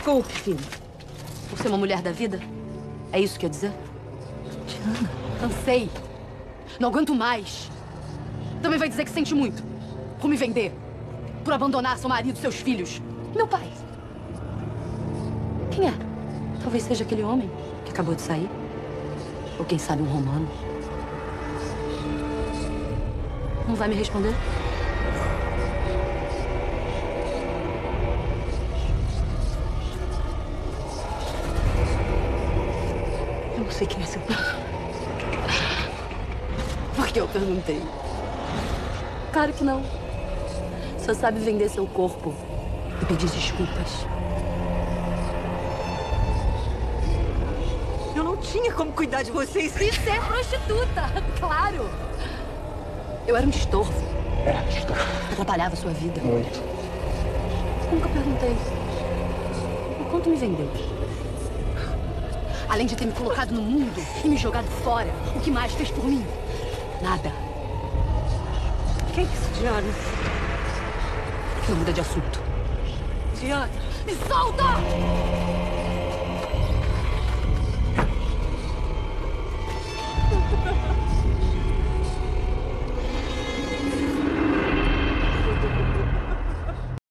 desculpe, filho. Por ser uma mulher da vida? É isso que quer dizer? Diana. Cansei. Não aguento mais. Também vai dizer que sente muito. Por me vender. Por abandonar seu marido, seus filhos. Meu pai. Quem é? Talvez seja aquele homem que acabou de sair. Ou quem sabe um romano. Não vai me responder? Eu não sei quem é seu pai. Por que eu perguntei? Claro que não. Só sabe vender seu corpo e pedir desculpas. Eu não tinha como cuidar de vocês. E ser prostituta, claro. Eu era um estorvo. Atrapalhava a sua vida. Muito. Nunca perguntei. O quanto me vendeu? Além de ter me colocado no mundo e me jogado fora, o que mais fez por mim? Nada. Que é isso, Diana? Não muda de assunto. Diana. Me solta!